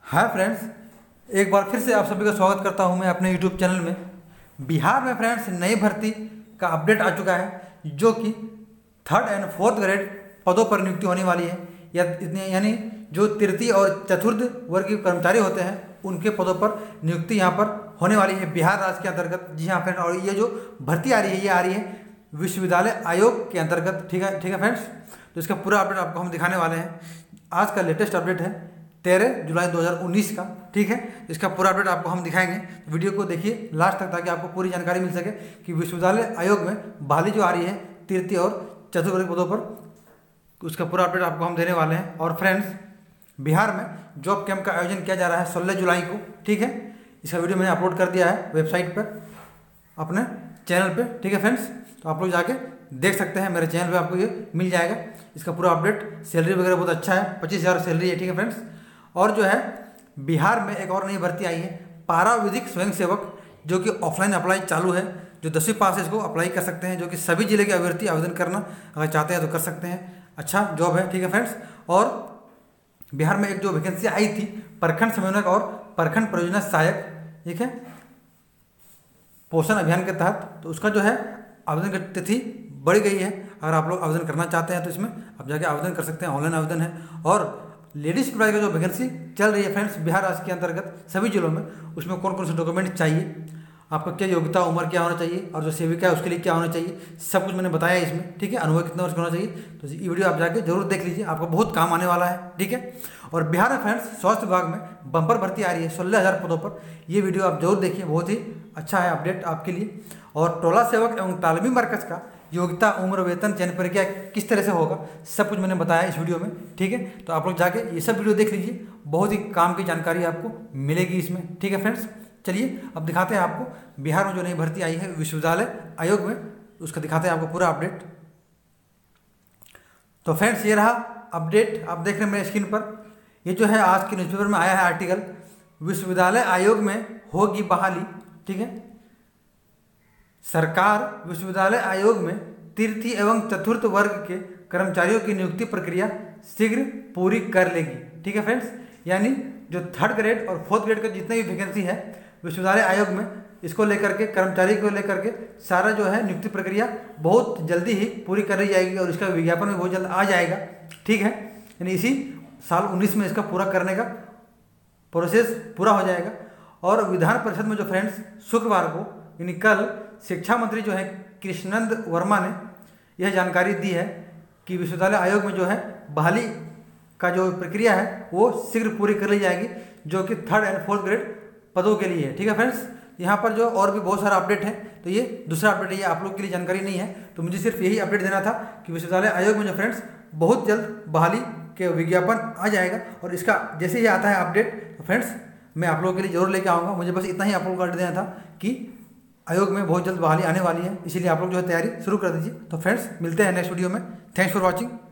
Hi friends, एक बार फिर से आप सभी का स्वागत करता हूं मैं अपने यूट्यूब चैनल में। बिहार में फ्रेंड्स नई भर्ती का अपडेट आ चुका है जो कि 3rd एंड 4th ग्रेड पदों पर नियुक्ति होने वाली है। यानी जो तृतीय और चतुर्थ वर्ग के कर्मचारी होते हैं उनके पदों पर नियुक्ति यहाँ पर होने वाली है बिहार राज्य के अंतर्गत। जी हाँ फ्रेंड, और ये जो भर्ती आ रही है ये आ रही है विश्वविद्यालय आयोग के अंतर्गत। ठीक है फ्रेंड्स, तो इसका पूरा अपडेट आपको हम दिखाने वाले हैं। आज का लेटेस्ट अपडेट है 13 जुलाई 2019 का। ठीक है, इसका पूरा अपडेट आपको हम दिखाएंगे। वीडियो को देखिए लास्ट तक ताकि आपको पूरी जानकारी मिल सके कि विश्वविद्यालय आयोग में बहाली जो आ रही है तृतीय और चतुर्थ वर्ग पदों पर, उसका पूरा अपडेट आपको हम देने वाले हैं। और फ्रेंड्स, बिहार में जॉब कैंप का आयोजन किया जा रहा है 16 जुलाई को। ठीक है, इसका वीडियो मैंने अपलोड कर दिया है वेबसाइट पर अपने चैनल पर। ठीक है फ्रेंड्स, तो आप लोग जाके देख सकते हैं, मेरे चैनल पे आपको ये मिल जाएगा। इसका पूरा अपडेट, सैलरी वगैरह बहुत अच्छा है, 25,000 सैलरी है। ठीक है फ्रेंड्स, और जो है बिहार में एक और नई भर्ती आई है पारा विधिक स्वयं सेवक, जो कि ऑफलाइन अप्लाई चालू है। जो 10वीं पास है इसको अप्लाई कर सकते हैं, जो कि सभी जिले के अभ्यर्थी आवेदन करना अगर चाहते हैं तो कर सकते हैं। अच्छा जॉब है। ठीक है फ्रेंड्स, और बिहार में एक जो वैकेंसी आई थी प्रखंड समन्वयक और प्रखंड परियोजना सहायक, ठीक है, पोषण अभियान के तहत, तो उसका जो है आवेदन की तिथि बढ़ गई है। अगर आप लोग आवेदन करना चाहते हैं तो इसमें आप जाके आवेदन कर सकते हैं, ऑनलाइन आवेदन है। और लेडीज सिपाही का जो वैकेंसी चल रही है फ्रेंड्स बिहार राज्य के अंतर्गत सभी जिलों में, उसमें कौन कौन से डॉक्यूमेंट चाहिए, आपका क्या योग्यता, उम्र क्या होना चाहिए, और जो सेविका है उसके लिए क्या होना चाहिए, सब कुछ मैंने बताया इसमें। ठीक है, अनुभव कितना वर्ष का होना चाहिए, तो ये वीडियो आप जाके जरूर देख लीजिए, आपको बहुत काम आने वाला है। ठीक है, और बिहार में फ्रेंड्स स्वास्थ्य विभाग में बम्पर भर्ती आ रही है 16,000 पदों पर। ये वीडियो आप जरूर देखिए, बहुत ही अच्छा है अपडेट आपके लिए। और टोला सेवक एवं तालीमी मरकज का योग्यता, उम्र, वेतन, चयन प्रक्रिया किस तरह से होगा, सब कुछ मैंने बताया इस वीडियो में। ठीक है, तो आप लोग जाके ये सब वीडियो देख लीजिए, बहुत ही काम की जानकारी आपको मिलेगी इसमें। ठीक है फ्रेंड्स, चलिए अब दिखाते हैं आपको बिहार में जो नई भर्ती आई है विश्वविद्यालय आयोग में, उसका दिखाते हैं आपको पूरा अपडेट। तो फ्रेंड्स, ये रहा अपडेट, आप देख रहे हैं मेरे स्क्रीन पर। ये जो है आज के न्यूज़पेपर में आया है आर्टिकल, विश्वविद्यालय आयोग में होगी बहाली। ठीक है, सरकार विश्वविद्यालय आयोग में तृतीय एवं चतुर्थ वर्ग के कर्मचारियों की नियुक्ति प्रक्रिया शीघ्र पूरी कर लेगी। ठीक है फ्रेंड्स, यानी जो 3rd ग्रेड और 4th ग्रेड का जितने भी वैकेंसी है विश्वविद्यालय आयोग में, इसको लेकर के, कर्मचारी को लेकर के सारा जो है नियुक्ति प्रक्रिया बहुत जल्दी ही पूरी कर ली जाएगी और इसका विज्ञापन भी बहुत जल्द आ जाएगा। ठीक है, यानी इसी साल 19 में इसका पूरा करने का प्रोसेस पूरा हो जाएगा। और विधान परिषद में जो फ्रेंड्स शुक्रवार को यानी कल शिक्षा मंत्री जो है कृष्णनंद वर्मा ने यह जानकारी दी है कि विश्वविद्यालय आयोग में जो है बहाली का जो प्रक्रिया है वो शीघ्र पूरी कर ली जाएगी, जो कि 3rd एंड 4th ग्रेड पदों के लिए है। ठीक है फ्रेंड्स, यहाँ पर जो और भी बहुत सारा अपडेट है, तो ये दूसरा अपडेट है, ये आप लोग के लिए जानकारी नहीं है, तो मुझे सिर्फ यही अपडेट देना था कि विश्वविद्यालय आयोग में जो फ्रेंड्स बहुत जल्द बहाली के विज्ञापन आ जाएगा। और इसका जैसे ही आता है अपडेट तो फ्रेंड्स मैं आप लोगों के लिए जरूर लेके आऊँगा। मुझे बस इतना ही आप लोगों को अपडेट देना था कि आयोग में बहुत जल्द बहाली आने वाली है, इसीलिए आप लोग जो है तैयारी शुरू कर दीजिए। तो फ्रेंड्स मिलते हैं नेक्स्ट वीडियो में। Thanks for watching.